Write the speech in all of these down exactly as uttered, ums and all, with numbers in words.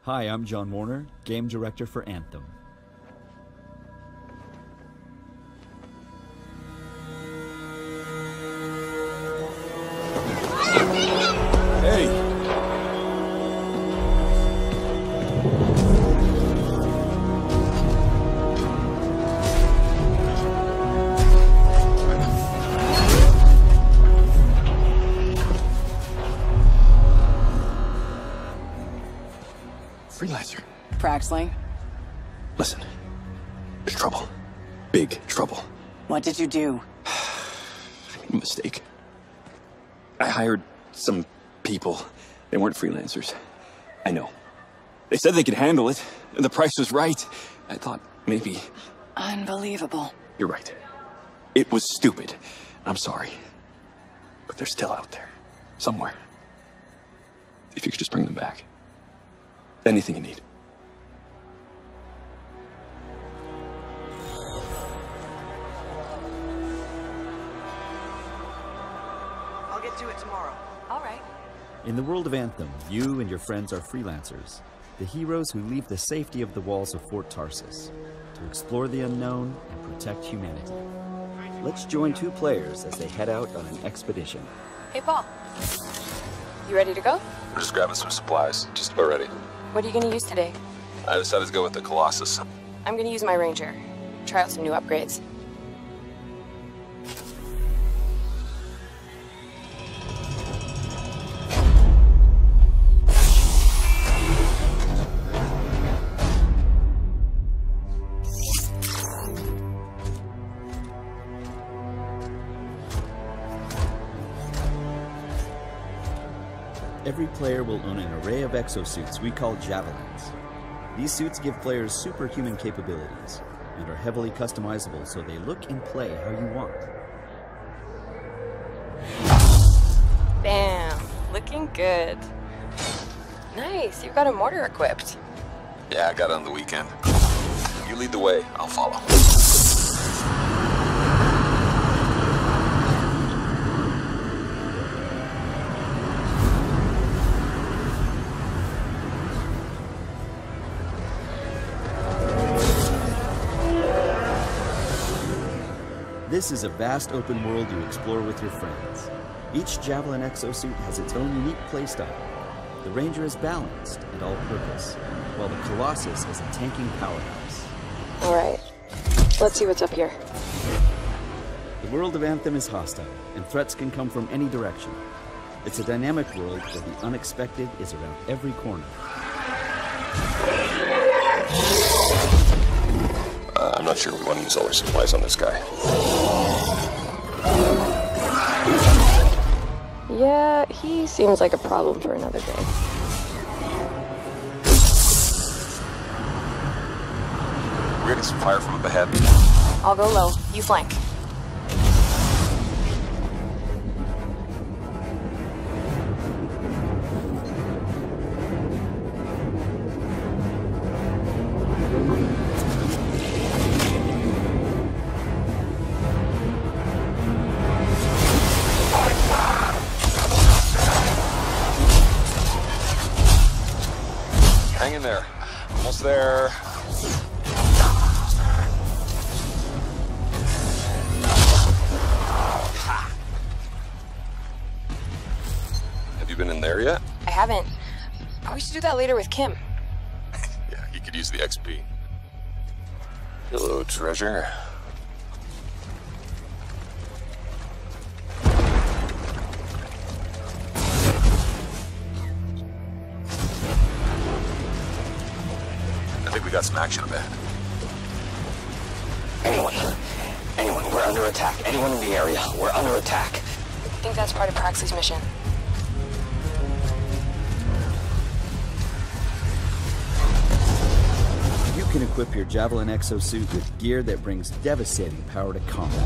Hi, I'm John Warner, Game Director for Anthem. Hey! Freelancer. Praxley. Listen, there's trouble. Big trouble. What did you do? I made a mistake. I hired some people. They weren't freelancers. I know. They said they could handle it, and the price was right. I thought maybe... Unbelievable. You're right. It was stupid. I'm sorry. But they're still out there. Somewhere. If you could just bring them back. Anything you need. I'll get to it tomorrow. All right. In the world of Anthem, you and your friends are freelancers, the heroes who leave the safety of the walls of Fort Tarsis to explore the unknown and protect humanity. Let's join two players as they head out on an expedition. Hey, Paul. You ready to go? We're just grabbing some supplies. Just about ready. What are you going to use today? I decided to go with the Colossus. I'm going to use my Ranger. Try out some new upgrades. Every player will own an array of exosuits we call Javelins. These suits give players superhuman capabilities and are heavily customizable so they look and play how you want. Bam! Looking good. Nice, you've got a mortar equipped. Yeah, I got it on the weekend. You lead the way, I'll follow. This is a vast open world you explore with your friends. Each Javelin exosuit has its own unique playstyle. The Ranger is balanced and all-purpose, while the Colossus is a tanking powerhouse. All right, let's see what's up here. The world of Anthem is hostile, and threats can come from any direction. It's a dynamic world where the unexpected is around every corner. Uh, I'm not sure we want to use all our supplies on this guy. Yeah, he seems like a problem for another day. We're getting some fire from up ahead. I'll go low. You flank. Hang in there. Almost there. Have you been in there yet? I haven't. Oh, we should do that later with Kim. Yeah, you could use the X P. Hello, treasure. I think we got some action up ahead. Anyone? Anyone, we're under attack. Anyone in the area, we're under attack. I think that's part of Praxley's mission. You can equip your Javelin exosuit with gear that brings devastating power to combat.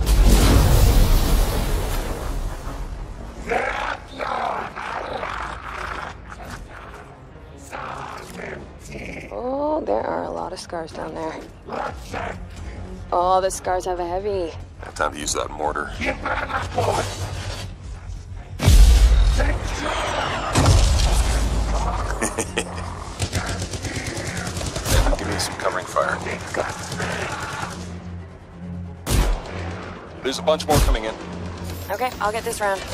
Oh, there are a lot of scars down there. Oh, the scars have a heavy. Have time to use that mortar. some covering fire. There's a bunch more coming in. Okay, I'll get this round.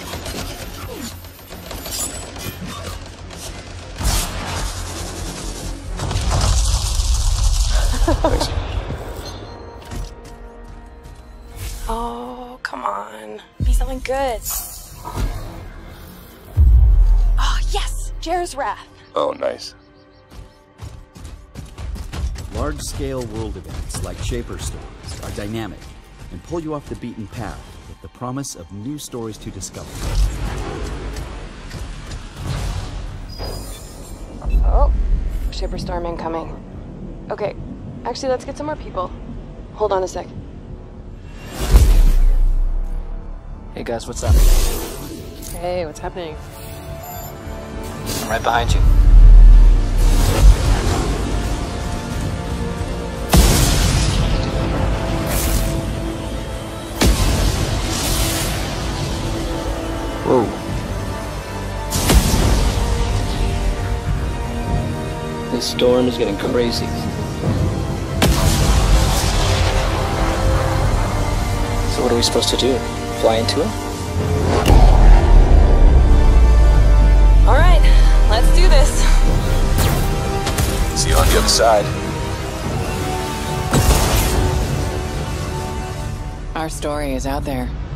Thanks. Oh, come on. Be something good. Oh, yes! Jer's Wrath. Oh, nice. Large-scale world events like Shaper Storms are dynamic and pull you off the beaten path with the promise of new stories to discover. Oh, Shaper Storm incoming. Okay, actually, let's get some more people. Hold on a sec. Hey guys, what's up? Hey, what's happening? I'm right behind you. Whoa. This storm is getting crazy. So what are we supposed to do? Fly into him? All right, let's do this. See you on the other side. Our story is out there.